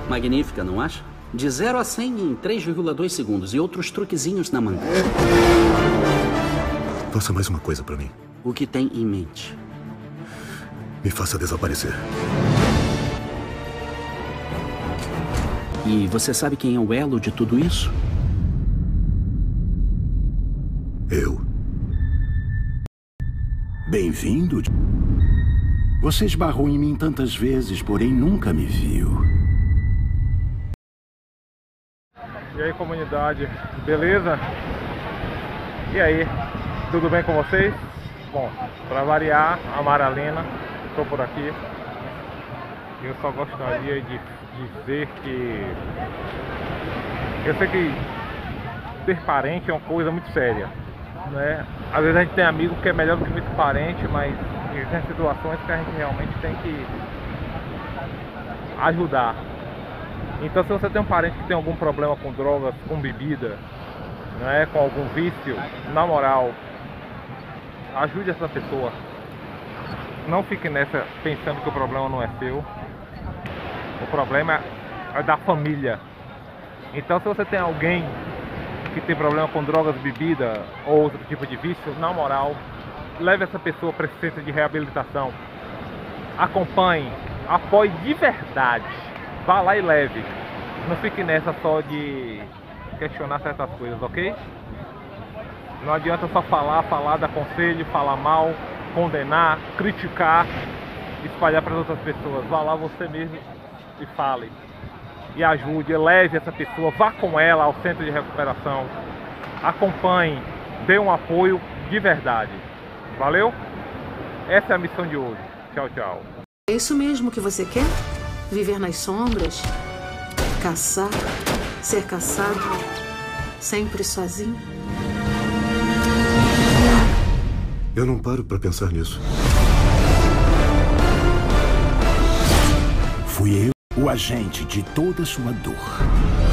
Magnífica, não acha? De 0 a 100 em 3,2 segundos e outros truquezinhos na manga. Faça mais uma coisa pra mim. O que tem em mente? Me faça desaparecer. E você sabe quem é o elo de tudo isso? Eu. Bem-vindo. Você esbarrou em mim tantas vezes, porém nunca me viu. E aí, comunidade, beleza? E aí, tudo bem com vocês? Bom, para variar, a Maralena, estou por aqui. Eu só gostaria de dizer que eu sei que ter parente é uma coisa muito séria, né? Às vezes a gente tem amigo que é melhor do que muito parente, mas existem situações que a gente realmente tem que ajudar. Então, se você tem um parente que tem algum problema com drogas, com bebida, né, com algum vício, na moral, ajude essa pessoa. Não fique nessa pensando que o problema não é seu. O problema é da família. Então, se você tem alguém que tem problema com drogas, bebida ou outro tipo de vício, na moral, leve essa pessoa para esse centro de reabilitação. Acompanhe, apoie de verdade. Vá lá e leve. Não fique nessa só de questionar certas coisas, ok? Não adianta só falar, dar conselho, falar mal, condenar, criticar, espalhar para outras pessoas. Vá lá você mesmo e fale. E ajude, leve essa pessoa, vá com ela ao centro de recuperação. Acompanhe, dê um apoio de verdade. Valeu? Essa é a missão de hoje. Tchau, tchau. É isso mesmo que você quer? Viver nas sombras? Caçar? Ser caçado? Sempre sozinho? Eu não paro pra pensar nisso. Fui eu, o agente de toda sua dor.